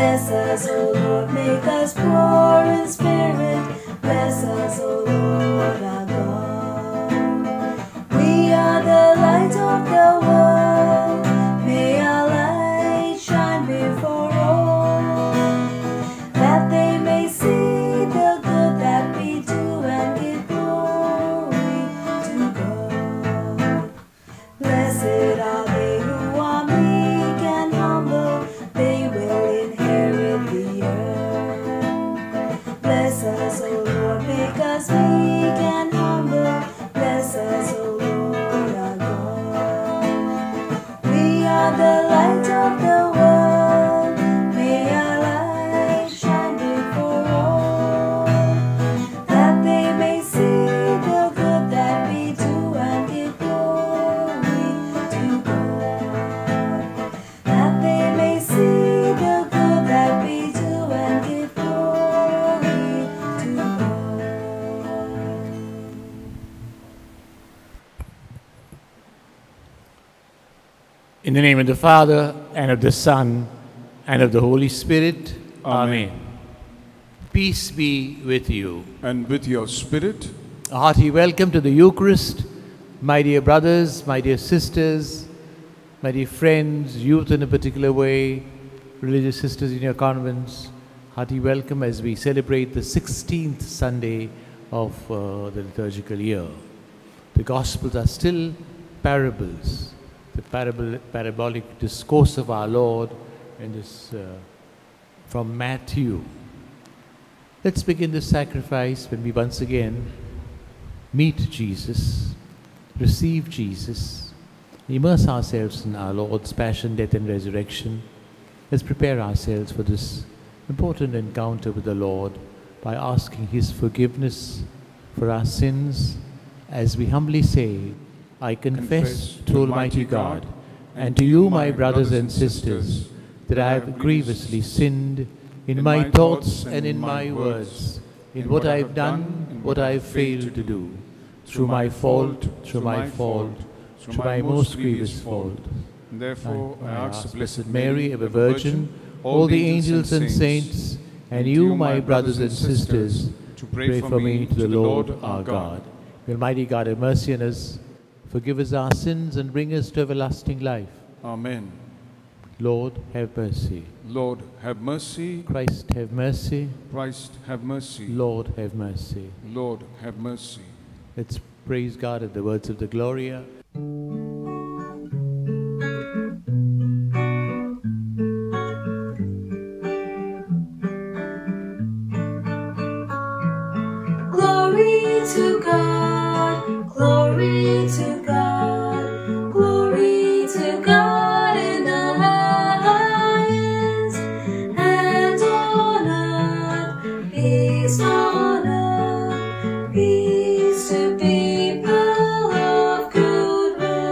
Bless us, O Lord, make us poor in spirit. Bless us, O Lord, our God. We are the light of the world. May our light shine before all, that they may see the good that we do and give glory to God. Blessed are they who are meek and humble, they will inherit the earth. Bless us, O Lord, make us meek and humble. Bless us, O Lord, our God. We are the light of the world. May our light shine before all, that they may see the good that we do and give glory to God. That they may see the good that we do and give glory to God. In the name of the Father, and of the Son, and of the Holy Spirit. Amen. Peace be with you. And with your spirit. A hearty welcome to the Eucharist, my dear brothers, my dear sisters, my dear friends, youth in a particular way, religious sisters in your convents. Hearty welcome as we celebrate the 16th Sunday of the liturgical year. The Gospels are still parables, the parabolic discourse of our Lord in this from Matthew. Let's begin the sacrifice when we once again meet Jesus, receive Jesus, immerse ourselves in our Lord's passion, death and resurrection. Let's prepare ourselves for this important encounter with the Lord by asking His forgiveness for our sins as we humbly say, I confess to Almighty God and to you, my brothers and sisters, that I have grievously sinned in my thoughts and in my words, in what I have done, what I have failed to do, through my fault, through my most grievous fault. Therefore, I ask the Blessed Mary, ever Virgin, all the angels and saints, and you, my brothers and sisters, to pray for me to the Lord our God. May Almighty God have mercy on us, forgive us our sins, and bring us to everlasting life. Amen. Lord, have mercy. Lord, have mercy. Christ, have mercy. Christ, have mercy. Lord, have mercy. Lord, have mercy. Let's praise God at the words of the Gloria. Glory to God, glory to God, glory to God in the highest, and on earth, peace to people of good will.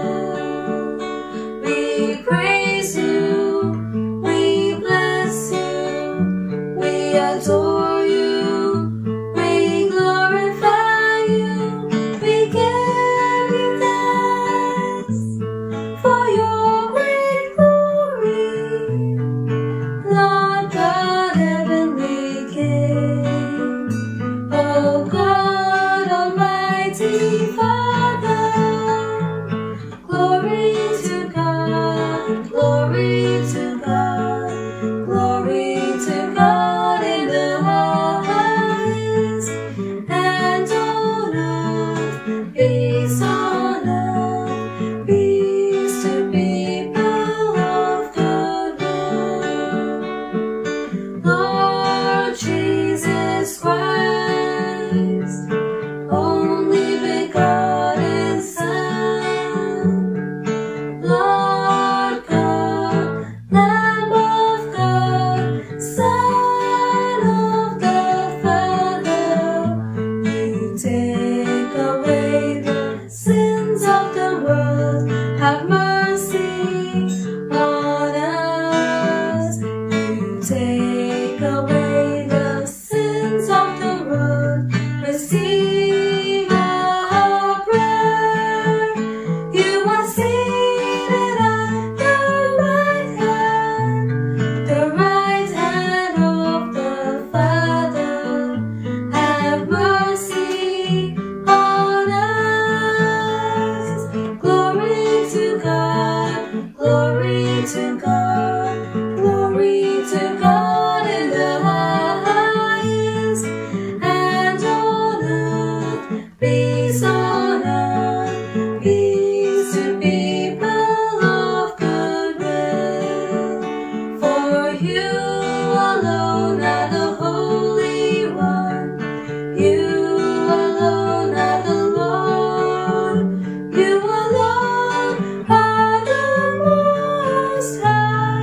You alone are the Holy One. You alone are the Lord. You alone are the Most High,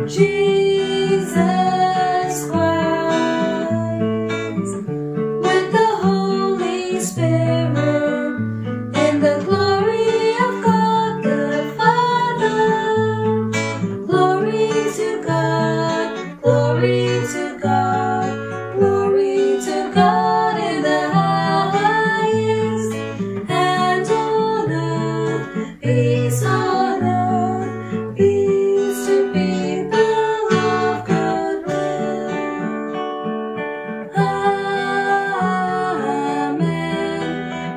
Jesus Christ. With the Holy Spirit, in the glory of God the Father. Glory to God, glory to God, glory to God in the highest, and on earth, peace to people of good will. Amen,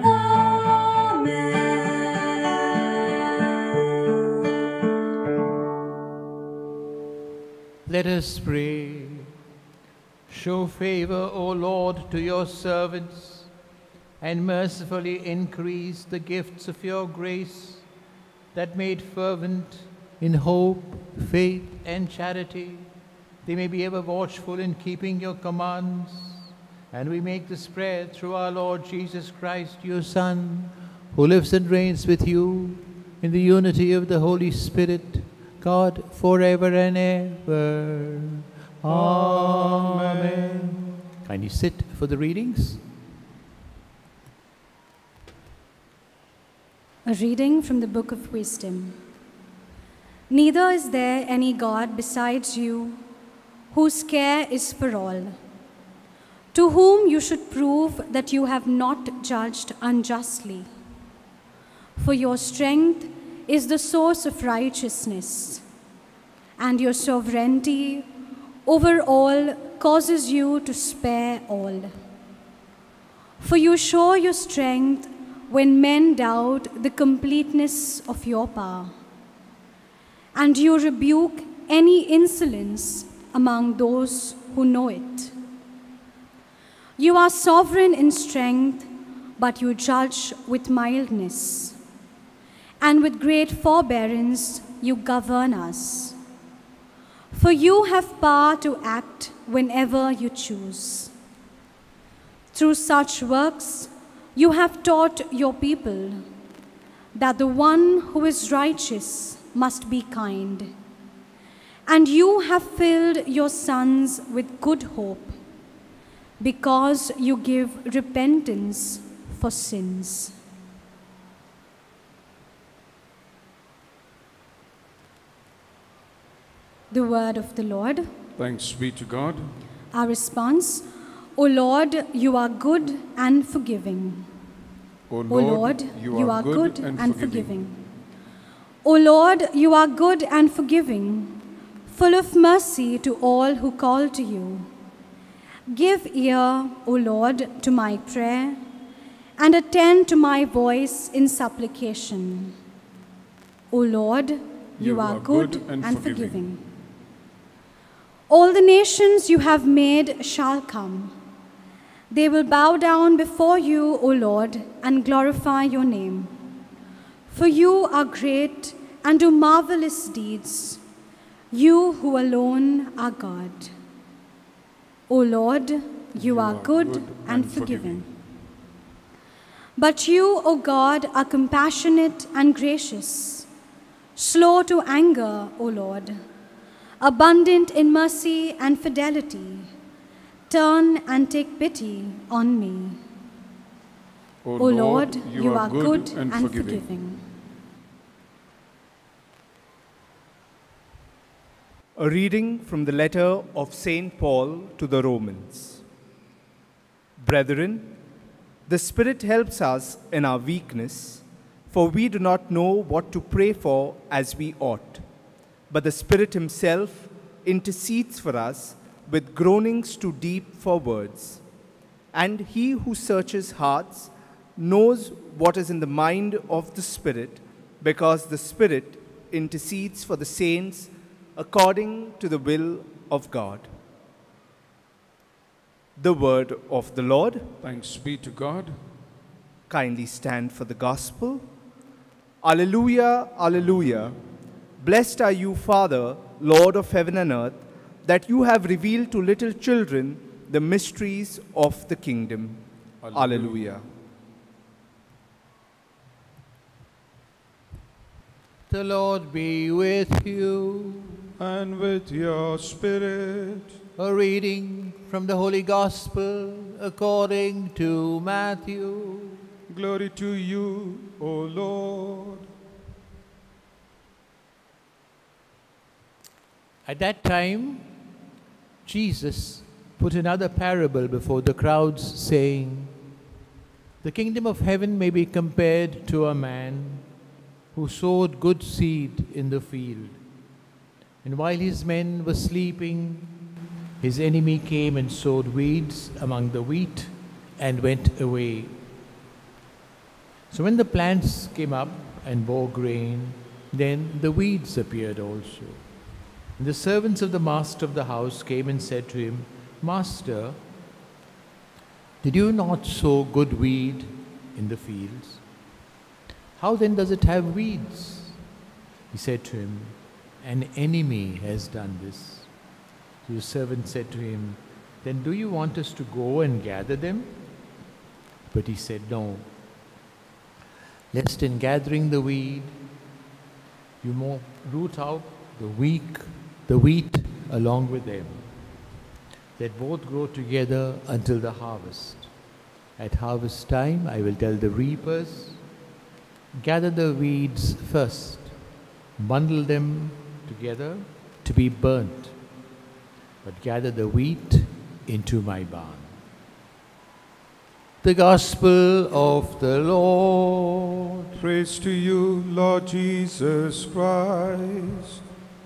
amen. Let us pray. Show favor, O Lord, to your servants, and mercifully increase the gifts of your grace, that made fervent in hope, faith, and charity, they may be ever watchful in keeping your commands. And we make this prayer through our Lord Jesus Christ, your Son, who lives and reigns with you in the unity of the Holy Spirit, God, forever and ever. Amen. Kindly sit for the readings. A reading from the Book of Wisdom. Neither is there any God besides you, whose care is for all, to whom you should prove that you have not judged unjustly. For your strength is the source of righteousness, and your sovereignty over all causes you to spare all. For you show your strength when men doubt the completeness of your power, and you rebuke any insolence among those who know it. You are sovereign in strength, but you judge with mildness, and with great forbearance you govern us. For you have power to act whenever you choose. Through such works, you have taught your people that the one who is righteous must be kind. And you have filled your sons with good hope, because you give repentance for sins. The word of the Lord. Thanks be to God. Our response: O Lord, you are good and forgiving. O O Lord, you are good and forgiving. O Lord, you are good and forgiving, full of mercy to all who call to you. Give ear, O Lord, to my prayer, and attend to my voice in supplication. O Lord, you are good and forgiving. All the nations you have made shall come. They will bow down before you, O Lord, and glorify your name. For you are great and do marvelous deeds, you who alone are God. O Lord, you are good and forgiving. But you, O God, are compassionate and gracious, slow to anger, O Lord, abundant in mercy and fidelity. Turn and take pity on me. O Lord, you are good and forgiving. A reading from the letter of St. Paul to the Romans. Brethren, the Spirit helps us in our weakness, for we do not know what to pray for as we ought. But the Spirit himself intercedes for us with groanings too deep for words. And he who searches hearts knows what is in the mind of the Spirit, because the Spirit intercedes for the saints according to the will of God. The word of the Lord. Thanks be to God. Kindly stand for the gospel. Alleluia, alleluia. Blessed are you, Father, Lord of heaven and earth, that you have revealed to little children the mysteries of the kingdom. Alleluia. The Lord be with you. And with your spirit. A reading from the Holy Gospel according to Matthew. Glory to you, O Lord. At that time, Jesus put another parable before the crowds, saying, "The kingdom of heaven may be compared to a man who sowed good seed in the field. And while his men were sleeping, his enemy came and sowed weeds among the wheat and went away. So when the plants came up and bore grain, then the weeds appeared also. And the servants of the master of the house came and said to him, 'Master, did you not sow good weed in the fields? How then does it have weeds?' He said to him, 'An enemy has done this.' So the servant said to him, 'Then do you want us to go and gather them?' But he said, 'No, lest in gathering the weed, you more root out the wheat along with them. Let both grow together until the harvest. At harvest time, I will tell the reapers, gather the weeds first, bundle them together to be burnt, but gather the wheat into my barn.'" The Gospel of the Lord. Praise to you, Lord Jesus Christ.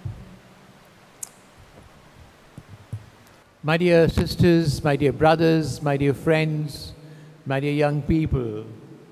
My dear sisters, my dear brothers, my dear friends, my dear young people,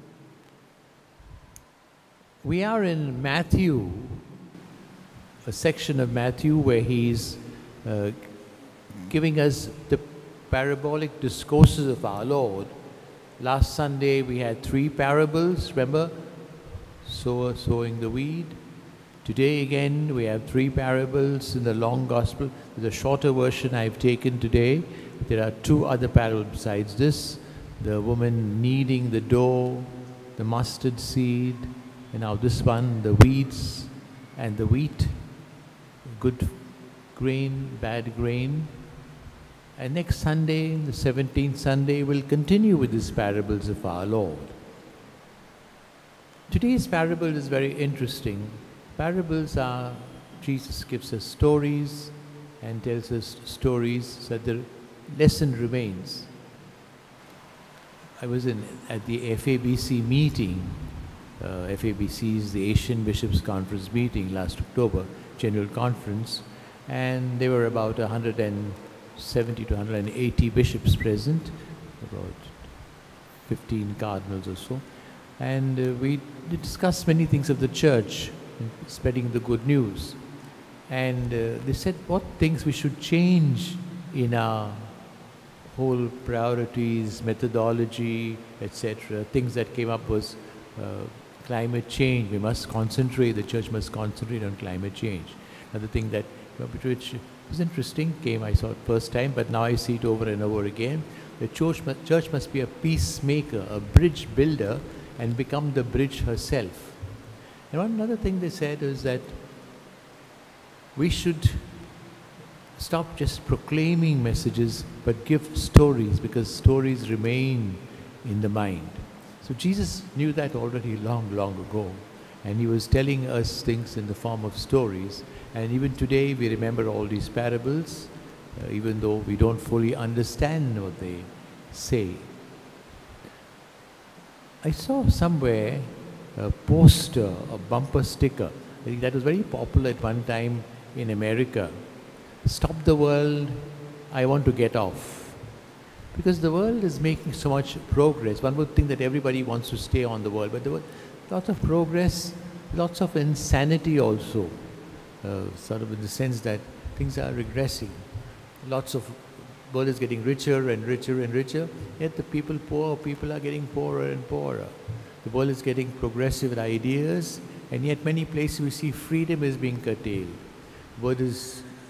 we are in Matthew, a section of Matthew where he's giving us the parabolic discourses of our Lord. Last Sunday we had 3 parables, remember? Sower sowing the weed. Today again we have 3 parables in the long gospel. The shorter version I've taken today. There are 2 other parables besides this. The woman kneading the dough, the mustard seed, and now this one, the weeds and the wheat, good grain, bad grain. And next Sunday, the 17th Sunday, we'll continue with these parables of our Lord. Today's parable is very interesting. Parables are, Jesus gives us stories and tells us stories so that the lesson remains. I was at the FABC meeting. FABC is the Asian Bishops' Conference meeting last October, General Conference, and there were about 170 to 180 bishops present, about 15 cardinals or so, and we discussed many things of the church, spreading the good news. And they said what things we should change in our whole priorities, methodology, etc. Things that came up was climate change. We must concentrate, the church must concentrate on climate change. Another thing that, which was interesting, I saw it first time, but now I see it over and over again. The church must be a peacemaker, a bridge builder, and become the bridge herself. And one another thing they said is that we should stop just proclaiming messages, but give stories, because stories remain in the mind. So Jesus knew that already long, long ago, and he was telling us things in the form of stories. And even today we remember all these parables, even though we don't fully understand what they say. I saw somewhere a poster, a bumper sticker. I think that was very popular at one time in America. Stop the world, I want to get off. Because the world is making so much progress. One would think that everybody wants to stay on the world, but there was lots of progress, lots of insanity also. Sort of in the sense that things are regressing. Lots of world is getting richer and richer and richer, yet the poor people are getting poorer and poorer. The world is getting progressive in ideas, and yet many places we see freedom is being curtailed. The world is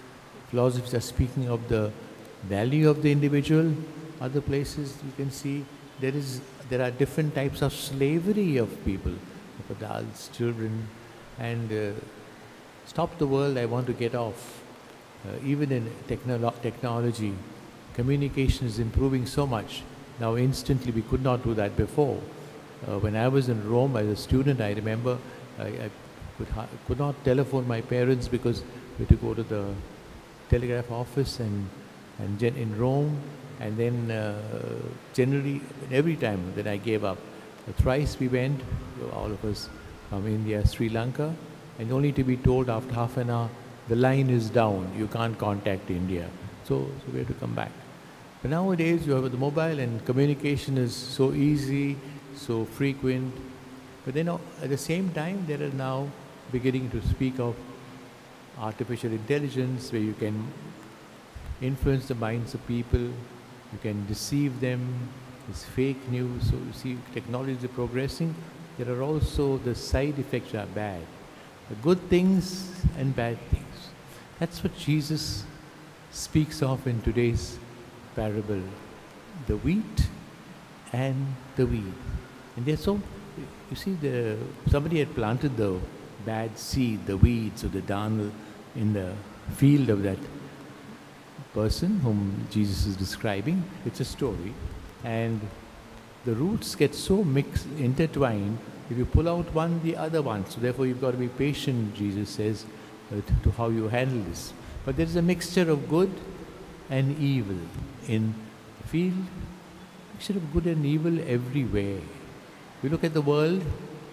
philosophies are speaking of the value of the individual. Other places you can see there are different types of slavery of people, of adults, children, and stop the world, I want to get off. Even in technology, communication is improving so much. Now instantly, we could not do that before. When I was in Rome as a student, I remember I could not telephone my parents because we had to go to the telegraph office and in Rome, and then generally every time that I gave up, thrice we went, all of us from India, Sri Lanka, and only to be told after half an hour, the line is down, you can't contact India. So we have to come back. But nowadays you have the mobile and communication is so easy, so frequent. But then at the same time, there are now beginning to speak of artificial intelligence, where you can influence the minds of people, you can deceive them, it's fake news. So you see, technology is progressing. There are also the side effects are bad. The good things and bad things. That's what Jesus speaks of in today's parable. The wheat and the weed. And they're so, you see, somebody had planted the bad seed, the weeds or the darnel in the field of that person whom Jesus is describing. It's a story. And the roots get so intertwined, if you pull out one, the other one. So therefore you've got to be patient, Jesus says, to how you handle this. But there is a mixture of good and evil in the field, mixture of good and evil everywhere. We look at the world,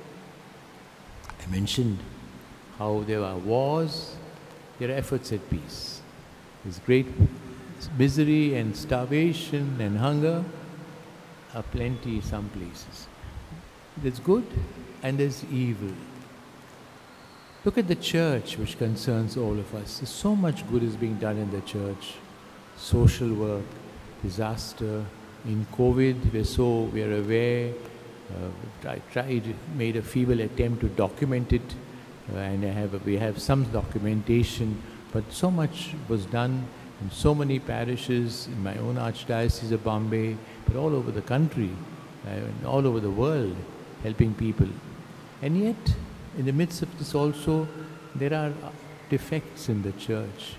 I mentioned how there are wars, there are efforts at peace. There's great misery and starvation and hunger are plenty some places. There's good and there's evil. Look at the church, which concerns all of us. There's so much good is being done in the church. Social work, disaster. In COVID, we are aware. I made a feeble attempt to document it, and we have some documentation, but so much was done in so many parishes, in my own Archdiocese of Bombay, but all over the country, and all over the world, helping people. And yet, in the midst of this also, there are defects in the church.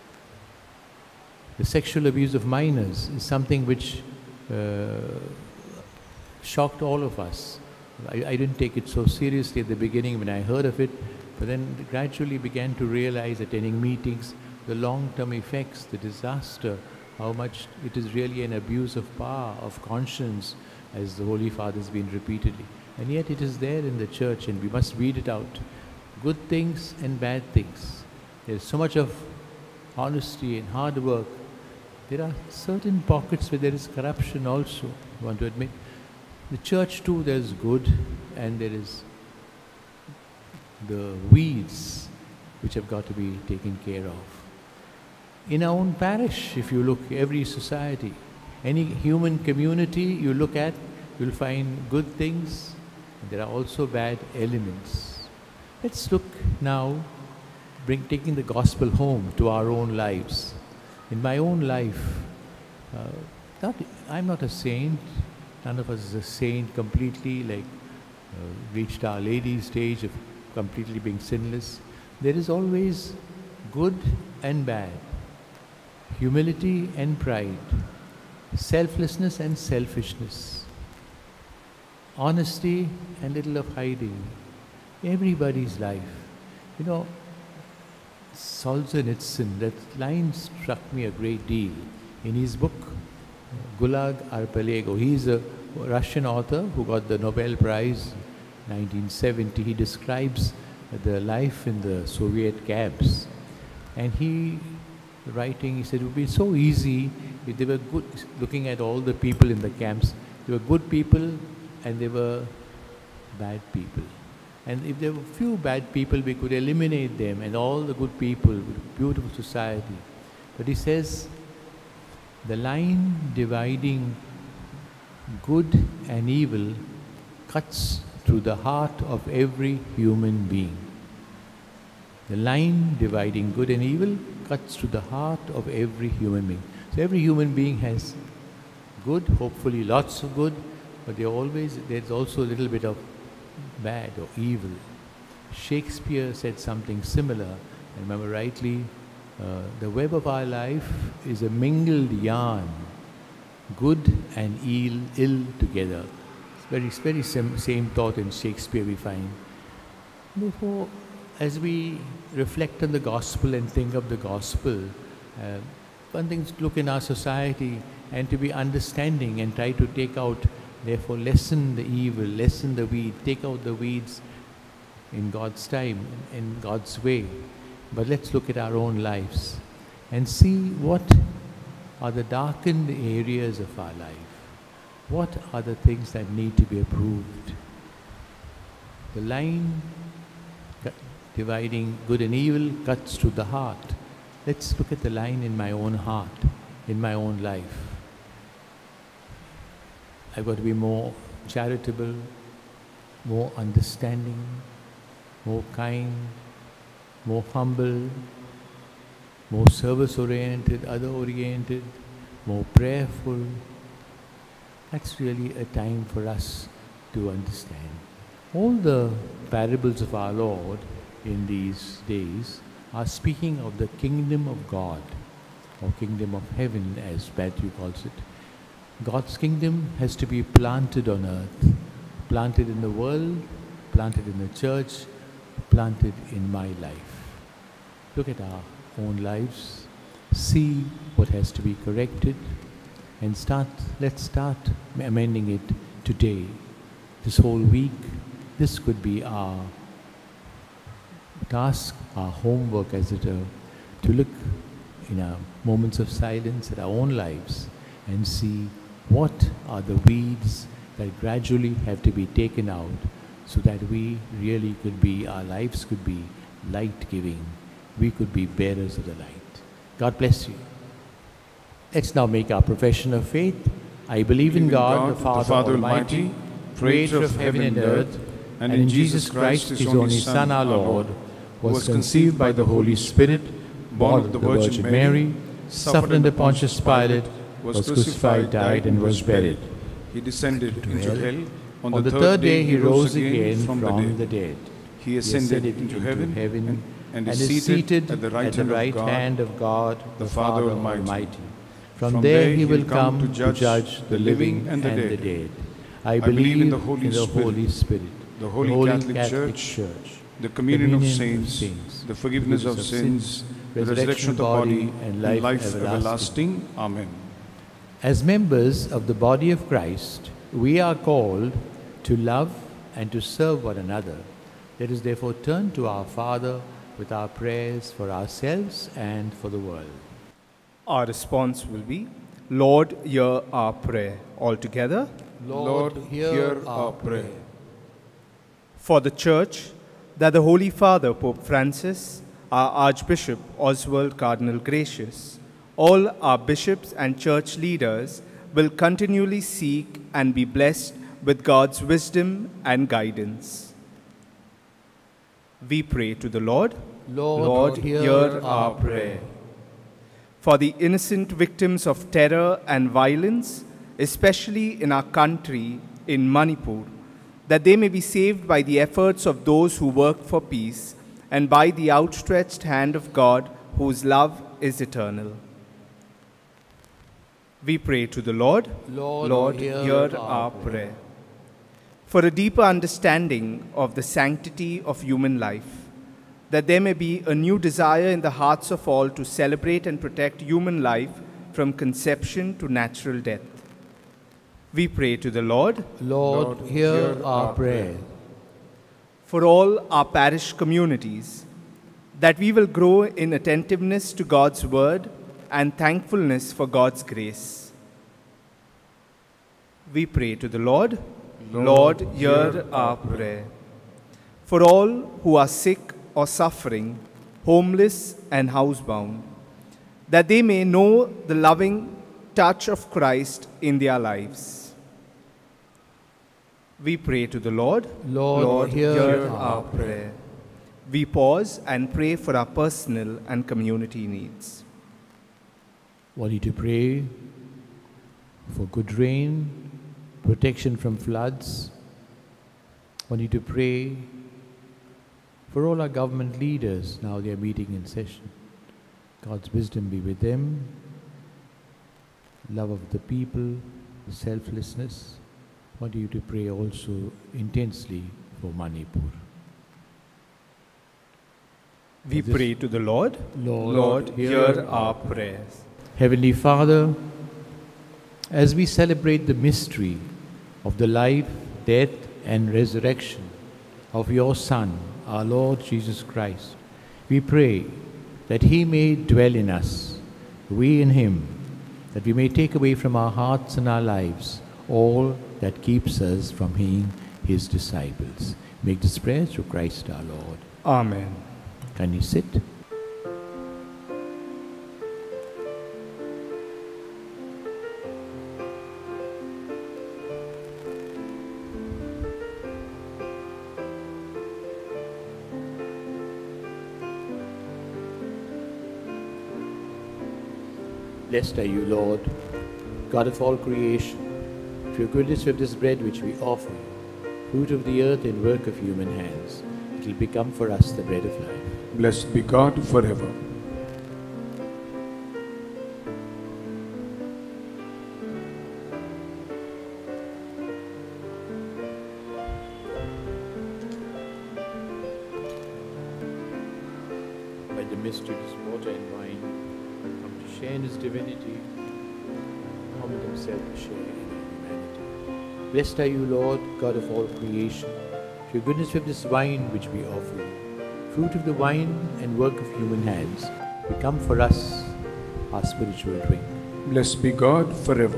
The sexual abuse of minors is something which shocked all of us. I didn't take it so seriously at the beginning when I heard of it, but then gradually began to realize, attending meetings, the long-term effects, the disaster, how much it is really an abuse of power, of conscience, as the Holy Father has been repeatedly. And yet it is there in the church, and we must weed it out. Good things and bad things. There is so much of honesty and hard work. There are certain pockets where there is corruption also, I want to admit. The church too, there is good, and there is the weeds which have got to be taken care of. In our own parish, if you look, every society, any human community you look at, you'll find good things, and there are also bad elements. Let's look now, taking the gospel home to our own lives. In my own life, I'm not a saint. None of us is a saint completely, reached Our Lady's stage of completely being sinless. There is always good and bad, humility and pride, selflessness and selfishness, honesty and little of hiding. Everybody's life. You know, Solzhenitsyn, that line struck me a great deal. In his book, Gulag Archipelago, he's a Russian author who got the Nobel Prize in 1970. He describes the life in the Soviet camps. And he said it would be so easy if they were good, looking at all the people in the camps, there were good people and there were bad people. And if there were few bad people, we could eliminate them and all the good people, beautiful society. But he says, the line dividing good and evil cuts through the heart of every human being. The line dividing good and evil cuts to the heart of every human being. So every human being has good, hopefully lots of good, but there's also a little bit of bad or evil. Shakespeare said something similar. I remember rightly, the web of our life is a mingled yarn, good and ill together. It's very same thought in Shakespeare we find. Therefore, as we reflect on the gospel and think of the gospel, one thing to look in our society and to be understanding and try to take out, therefore lessen the evil, lessen the weed, take out the weeds in God's time, in God's way. But let's look at our own lives and see what are the darkened areas of our life. What are the things that need to be improved? The line dividing good and evil cuts to the heart. Let's look at the line in my own heart, in my own life. I've got to be more charitable, more understanding, more kind, more humble, more service-oriented, other-oriented, more prayerful. That's really a time for us to understand. All the parables of our Lord in these days are speaking of the kingdom of God, or kingdom of heaven as Matthew calls it. God's kingdom has to be planted on earth, planted in the world, planted in the church, planted in my life. Look at our own lives, see what has to be corrected, and let's start amending it today. This whole week, this could be our task, our homework as it were, to look in our moments of silence at our own lives and see what are the weeds that gradually have to be taken out so that we really could be, our lives could be light-giving. We could be bearers of the light. God bless you. Let's now make our profession of faith. I believe in God, the Father Almighty, creator of heaven and earth, and in Jesus Christ, his only Son, our Lord, who was conceived by the Holy Spirit, born of the Virgin Mary, suffered under Pontius Pilate, was crucified, died, and was buried. He descended into hell. On the third day he rose again from the dead. He ascended into heaven and is seated at the right hand of God, the Father Almighty. From there he will come to judge the living and the dead. I believe in the Holy Spirit, the Holy Catholic Church, the communion of saints, the forgiveness of sins, the resurrection of the body, and life everlasting. Amen. As members of the body of Christ, we are called to love and to serve one another. Let us therefore turn to our Father with our prayers for ourselves and for the world. Our response will be, Lord, hear our prayer. All together. Lord, hear our prayer. For the Church, that the Holy Father, Pope Francis, our Archbishop, Oswald, Cardinal Gracias, all our bishops and church leaders will continually seek and be blessed with God's wisdom and guidance. We pray to the Lord. Lord, hear our prayer. For the innocent victims of terror and violence, especially in our country, in Manipur, that they may be saved by the efforts of those who work for peace and by the outstretched hand of God, whose love is eternal. We pray to the Lord. Lord, hear our prayer. For a deeper understanding of the sanctity of human life, that there may be a new desire in the hearts of all to celebrate and protect human life from conception to natural death. We pray to the Lord. Lord, hear our prayer. For all our parish communities, that we will grow in attentiveness to God's word and thankfulness for God's grace. We pray to the Lord. Lord, hear our prayer. For all who are sick or suffering, homeless and housebound, that they may know the loving touch of Christ in their lives. We pray to the Lord. Lord, hear our prayer. we pause and pray for our personal and community needs. Want you to pray for good rain, protection from floods. Want you to pray for all our government leaders, now they are meeting in session. God's wisdom be with them, love of the people, selflessness. Want you to pray also intensely for Manipur. We pray to the Lord. Lord, hear our prayers. Heavenly Father, as we celebrate the mystery of the life, death, and resurrection of your Son, our Lord Jesus Christ, we pray that he may dwell in us, we in him, that we may take away from our hearts and our lives all that keeps us from being his disciples. Make this prayer through Christ our Lord. Amen. Can you sit? Blessed are you, Lord, God of all creation. For your goodness with this bread which we offer, fruit of the earth and work of human hands, it will become for us the bread of life. Blessed be God forever. By the mystery of his water and wine, come to share in his divinity, humble himself to share in our humanity. Blessed are you, Lord, God of all creation. For your goodness with this wine which we offer you, fruit of the vine and work of human hands, become for us our spiritual drink. Blessed be God forever.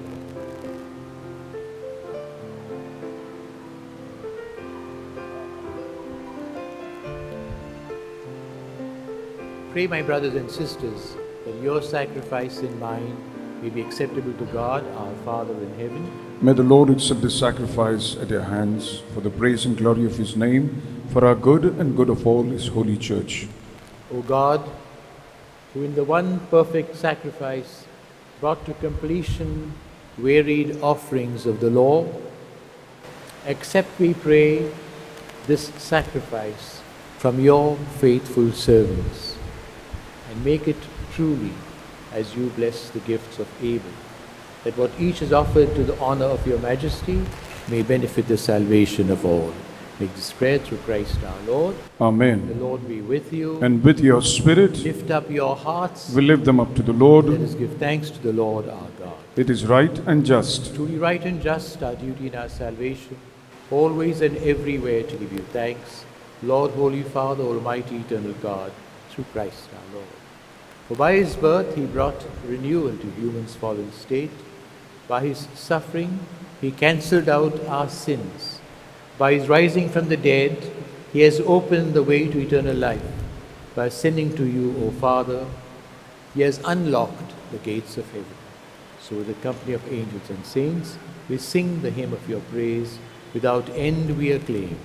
Pray, my brothers and sisters, that your sacrifice and mine may be acceptable to God, our Father in heaven. May the Lord accept this sacrifice at your hands for the praise and glory of his name, for our good and good of all his holy church. O God, who in the one perfect sacrifice brought to completion varied offerings of the law, accept, we pray, this sacrifice from your faithful servants, and make it truly as you bless the gifts of Abel, that what each is offered to the honor of your majesty may benefit the salvation of all. Make this prayer through Christ our Lord. Amen. The Lord be with you. And with your spirit, Lift up your hearts. we lift them up to the Lord. Let us give thanks to the Lord our God. It is right and just. Truly right and just, our duty and our salvation, always and everywhere to give you thanks, Lord, Holy Father, Almighty, Eternal God, through Christ our Lord. For by his birth he brought renewal to human's fallen state. By his suffering he cancelled out our sins. By his rising from the dead, he has opened the way to eternal life. By ascending to you, O Father, he has unlocked the gates of heaven. So with the company of angels and saints, we sing the hymn of your praise. Without end we acclaim.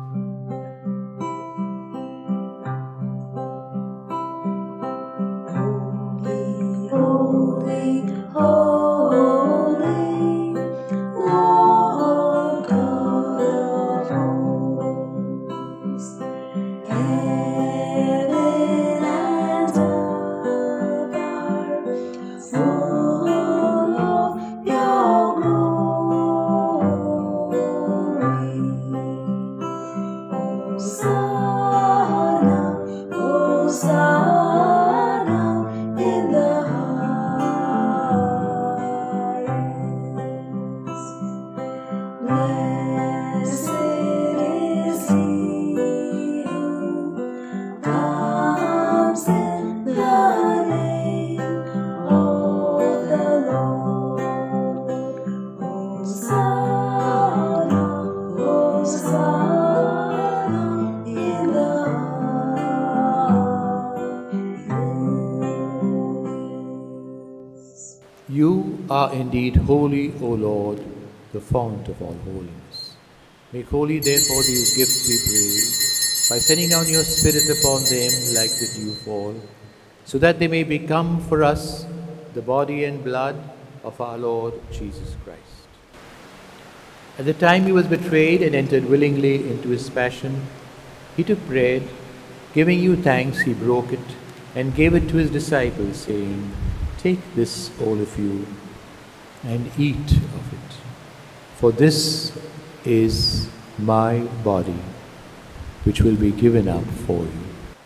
Holy, holy, Lord God of hosts, heaven and earth are full of your glory. Hosanna, Hosanna in the Blessed is he who comes in the name of the Lord. Hosanna, Hosanna in the highest. You are indeed holy, O Lord, the fount of all holiness. Make holy, therefore, these gifts, we pray, by sending down your Spirit upon them like the dew fall, so that they may become for us the body and blood of our Lord Jesus Christ. At the time he was betrayed and entered willingly into his passion, he took bread, giving you thanks, he broke it and gave it to his disciples, saying, "Take this, all of you, and eat of it. For this is my body, which will be given up for you."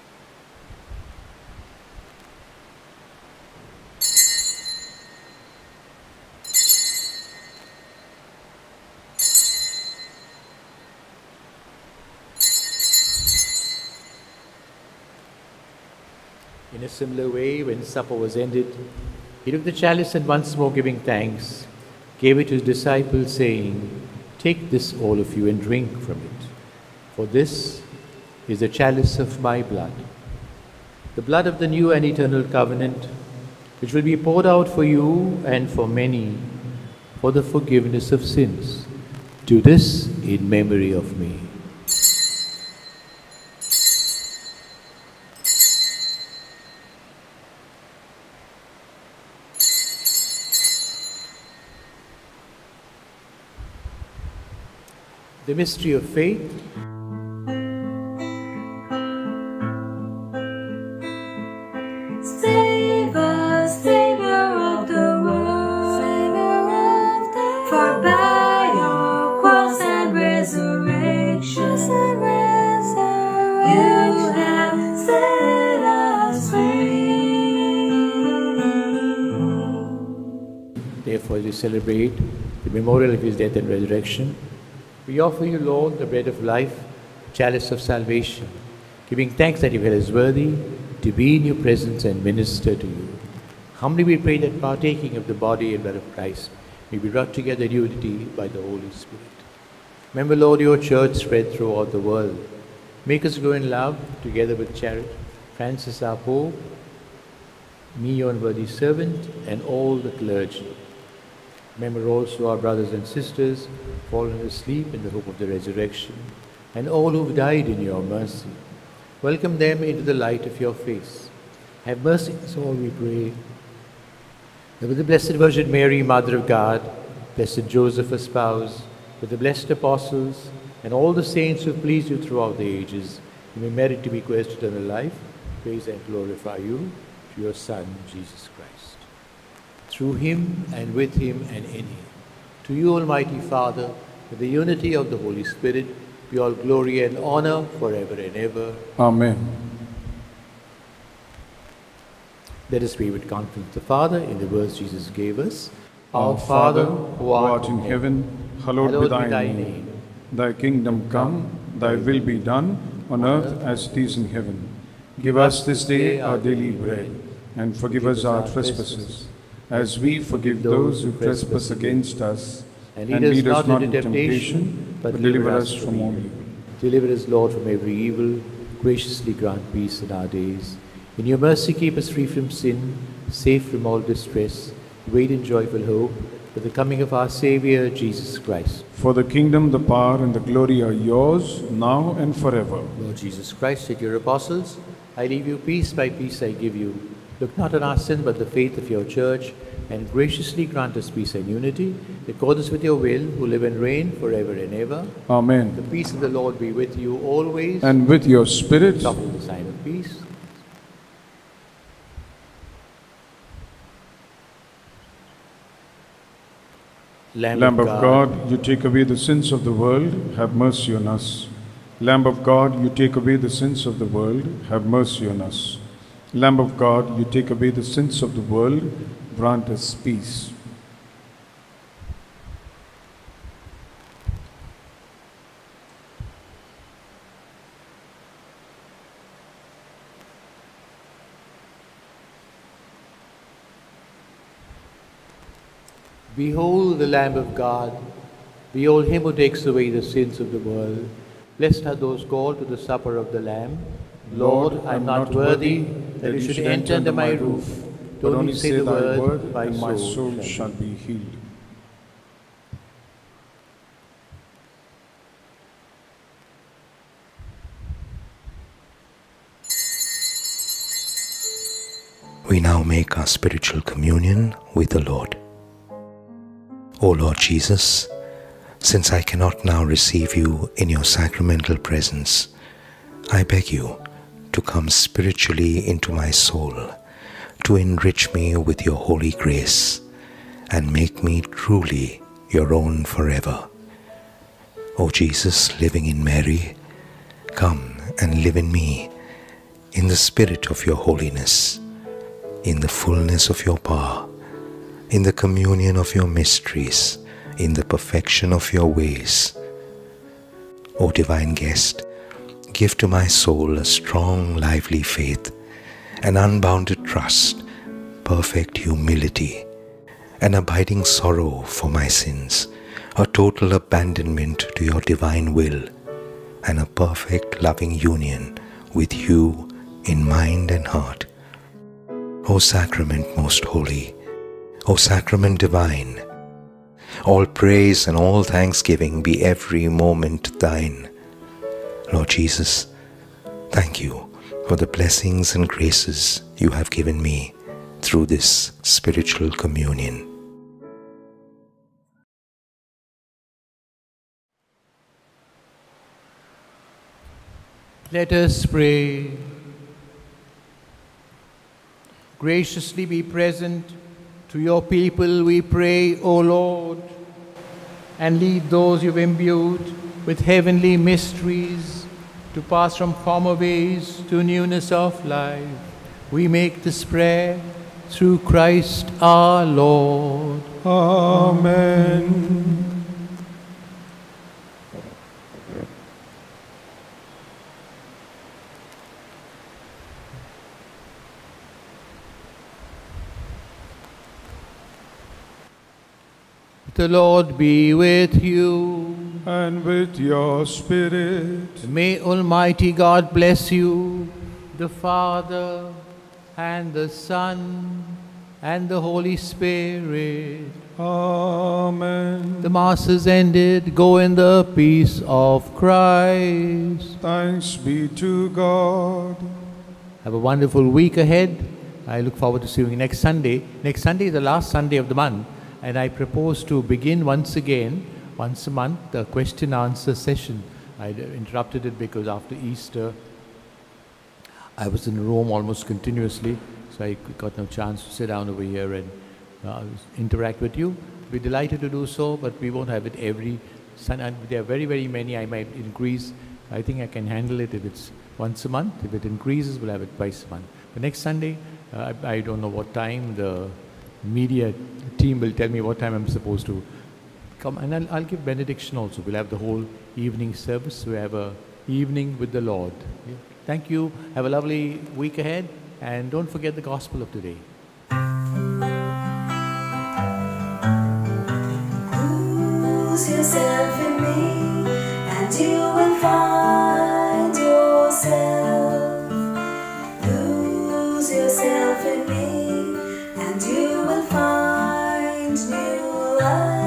In a similar way, when supper was ended, he took the chalice and once more giving thanks, gave it to his disciples, saying, "Take this, all of you, and drink from it. For this is the chalice of my blood, the blood of the new and eternal covenant, which will be poured out for you and for many for the forgiveness of sins. Do this in memory of me." The mystery of faith. Save us, Savior of the world, for by your cross and resurrection, you have set us free. Therefore, as we celebrate the memorial of his death and resurrection, we offer you, Lord, the bread of life, chalice of salvation, giving thanks that you feel us worthy to be in your presence and minister to you. Humbly we pray that partaking of the body and blood of Christ may be brought together in unity by the Holy Spirit. Remember, Lord, your church spread throughout the world. Make us grow in love together with charity. Francis our Pope, me, your unworthy servant, and all the clergy. Remember also our brothers and sisters fallen asleep in the hope of the resurrection, and all who've died in your mercy. Welcome them into the light of your face. Have mercy on us all, we pray. And with the Blessed Virgin Mary, Mother of God, Blessed Joseph, her spouse, with the blessed apostles, and all the saints who pleased you throughout the ages, you may merit to be co-heirs to eternal life. Praise and glorify you through your Son, Jesus Christ. Through him, and with him, and in him. To you, Almighty Father, with the unity of the Holy Spirit, be all glory and honor forever and ever. Amen. Let us pray with confidence the Father in the words Jesus gave us. Our Father, who art in heaven, hallowed be thy name. Thy kingdom come, thy will be done, on earth as it is in heaven. Give us this day our daily bread, and forgive us our trespasses, as we forgive those who trespass against us. And lead us not into temptation, but deliver us from all evil. Deliver us, Lord, from every evil. Graciously grant peace in our days. In your mercy keep us free from sin, safe from all distress, wait in joyful hope for the coming of our Saviour, Jesus Christ. For the kingdom, the power, and the glory are yours, now and forever. Lord Jesus Christ said to your apostles, I leave you peace, my peace I give you. Look not on our sin, but the faith of your church, and graciously grant us peace and unity, in accordance with your will, who live and reign forever and ever. Amen. The peace of the Lord be with you always. And with your spirit. Offer the sign of peace. Lamb of God, you take away the sins of the world, have mercy on us. Lamb of God, you take away the sins of the world, have mercy on us. Lamb of God, you take away the sins of the world, grant us peace. Behold the Lamb of God. Behold him who takes away the sins of the world. Blessed are those called to the supper of the Lamb. Lord, I am not worthy that you should enter under my roof, but only say the word, and my soul shall be healed. our spiritual communion with the Lord. O Lord Jesus, since I cannot now receive you in your sacramental presence, I beg you to come spiritually into my soul, to enrich me with your holy grace, and make me truly your own forever. O Jesus, living in Mary, come and live in me, in the spirit of your holiness, in the fullness of your power, in the communion of your mysteries, in the perfection of your ways. O divine guest, give to my soul a strong, lively faith, an unbounded trust, perfect humility, an abiding sorrow for my sins, a total abandonment to your divine will, and a perfect loving union with you in mind and heart. O Sacrament most holy, O Sacrament divine, all praise and all thanksgiving be every moment thine. Lord Jesus, thank you for the blessings and graces you have given me through this spiritual communion. Let us pray. Graciously be present to your people, we pray, O Lord, and lead those you've imbued with heavenly mysteries to pass from former ways to newness of life. We make this prayer through Christ our Lord. Amen. The Lord be with you. And with your spirit. May Almighty God bless you, the Father, and the Son, and the Holy Spirit. Amen. The Mass is ended. Go in the peace of Christ. Thanks be to God. Have a wonderful week ahead. I look forward to seeing you next Sunday. Next Sunday is the last Sunday of the month, and I propose to begin once again, once a month, the question-answer session. I interrupted it because after Easter, I was in Rome almost continuously, so I got no chance to sit down over here and interact with you. We're delighted to do so, but we won't have it every Sunday. There are very, very many. I might increase. I think I can handle it if it's once a month. If it increases, we'll have it twice a month. But next Sunday, I don't know what time. The media team will tell me what time I'm supposed to come, and I'll give benediction also. We'll have the whole evening service. We have a evening with the Lord. Yeah. Thank you. Have a lovely week ahead, and don't forget the gospel of today. Lose yourself in me, and you will find yourself. Lose yourself in me, and you will find new life.